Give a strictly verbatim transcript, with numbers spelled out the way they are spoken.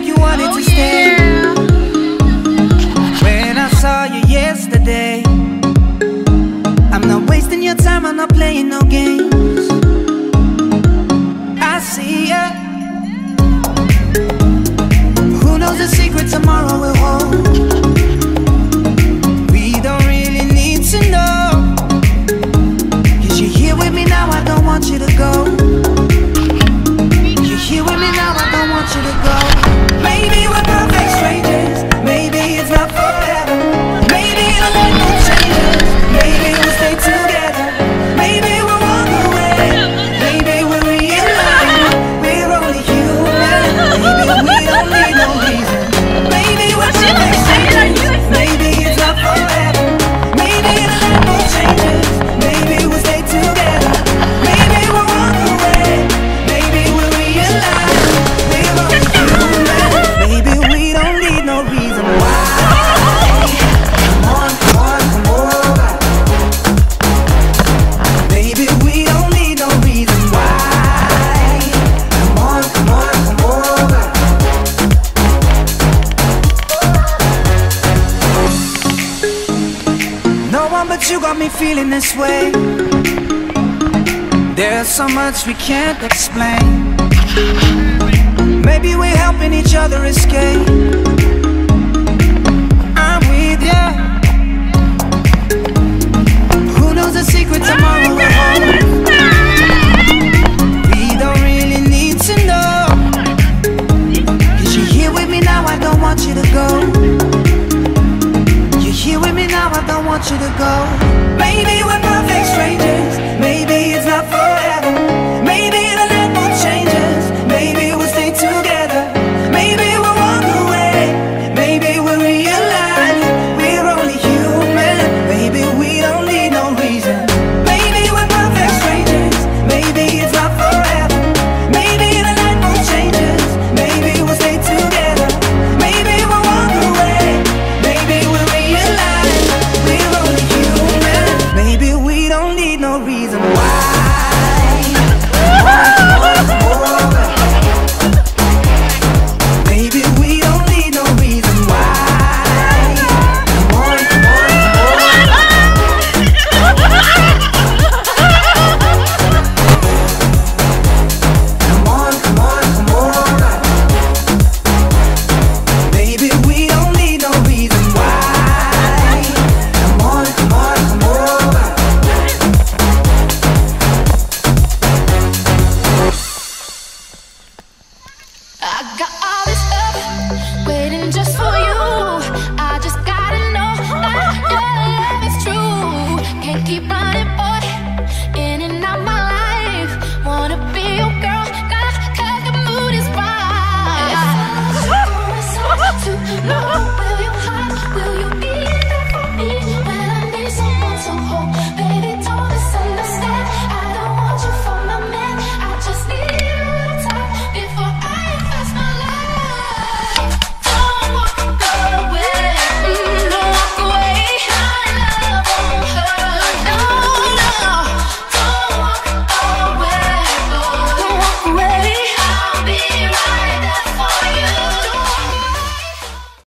you wanted to stay. When I saw you yesterday, I'm not wasting your time, I'm not playing no games. I see ya. Who knows the secret tomorrow will hold? We don't really need to know, 'cause you're here with me now, I don't want you to go. You're here with me now, I don't want you to go. Maybe we're perfect strangers, maybe it's not forever. Maybe the light won't change us, maybe we'll stay together. Maybe we'll walk away, maybe we'll realize we're only human. Maybe we don't need no reason. Maybe we're perfect strangers, maybe it's not forever. Maybe the light won't change us, maybe we'll stay together. Maybe we'll walk away, maybe we'll realize we're only human. Maybe we don't need no reason why. Come on, come on, come over. Maybe we don't need no reason why. Come on, come on, come over. No one but you got me feeling this way. There's so much we can't explain. Maybe we're helping each other escape. I'm with ya. Who knows the secret tomorrow will hold? We don't really need to know, 'cause you're here with me now, I don't want you to go. You're here with me now, I don't want you to go. Maybe we're perfect strangers, maybe it's not forever. Maybe the light won't change us, maybe we'll stay together. Maybe we'll walk away, maybe we'll realize we're only human. Maybe we don't need no reason. Maybe we're perfect strangers, maybe it's not forever. Maybe the light won't change us, maybe we'll stay together. Maybe we'll walk away, maybe we'll realize we're only human. Maybe we don't need no reason why. Maybe we don't need no reason why. Come on, come on, come on. Come on, come on, come on. Maybe we don't need no reason why. Come on, come on, come on. I got all this